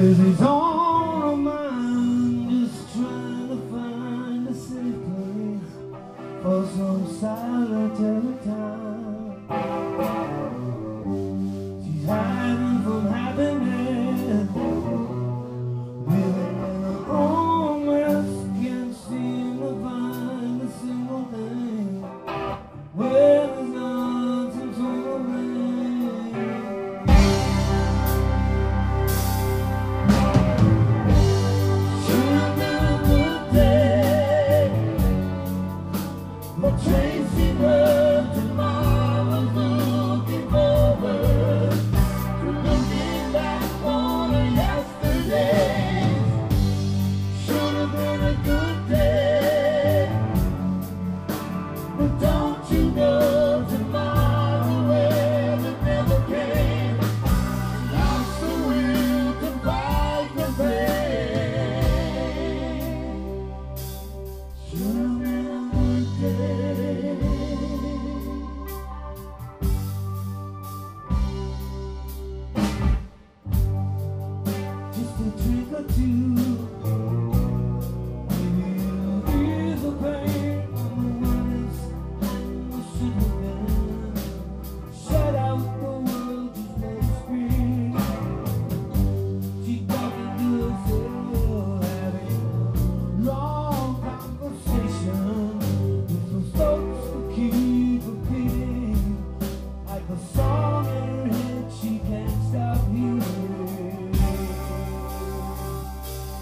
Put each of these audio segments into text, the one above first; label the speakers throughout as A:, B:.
A: 'cause he's on her mind, just trying to find a safe place for some solitary time. She's hiding from happiness, living in her own mess, can't seem to find a single thing where there's not some sort of rain. Should've been a good day, but Tracy wrote tomorrow's looking forward to looking back on a yesterday. Should've been a good day, but don't you know tomorrow will it never came. Lost the will to fight the pain. Should've been a good day. Just a drink or two, maybe it'll ease the pain of the worries and the should have been. Shut out the world, just let it scream. Keep talking to herself, having long conversations with those folks who keep repeating like a song in her head she can't stop hearing.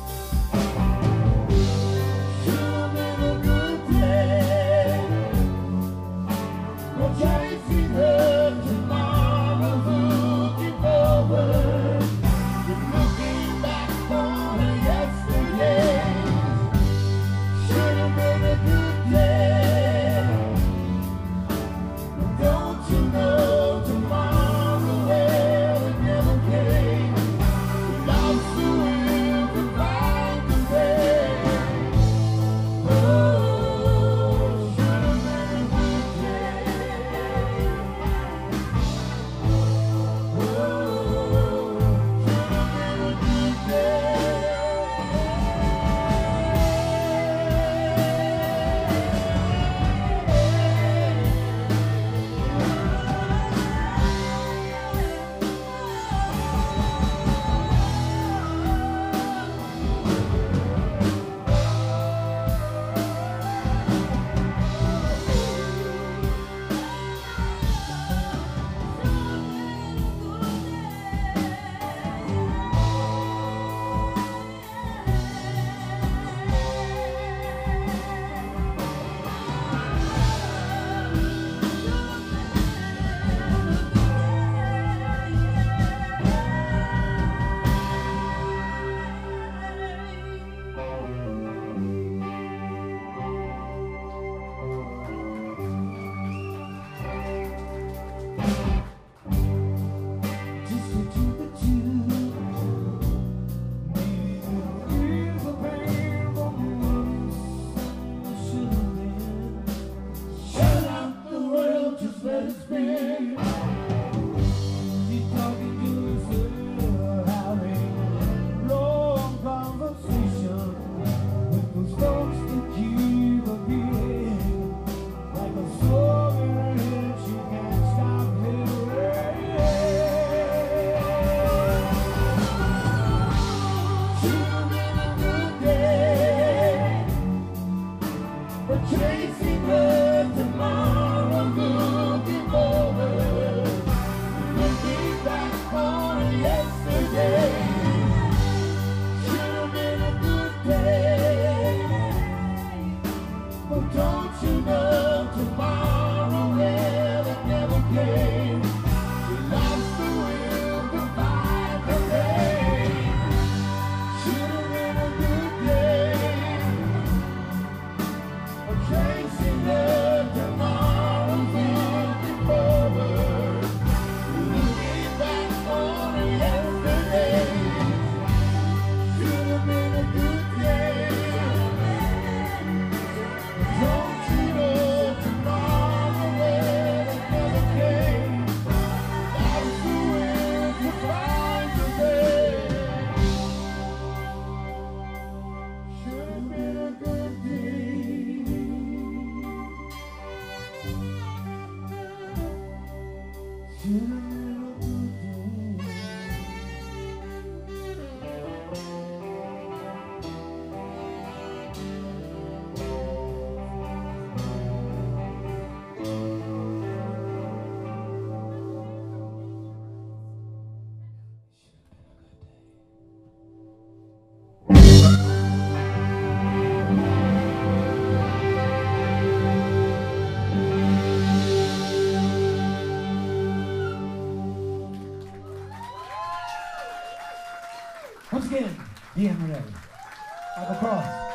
A: Once again, Deann Rene. Up across.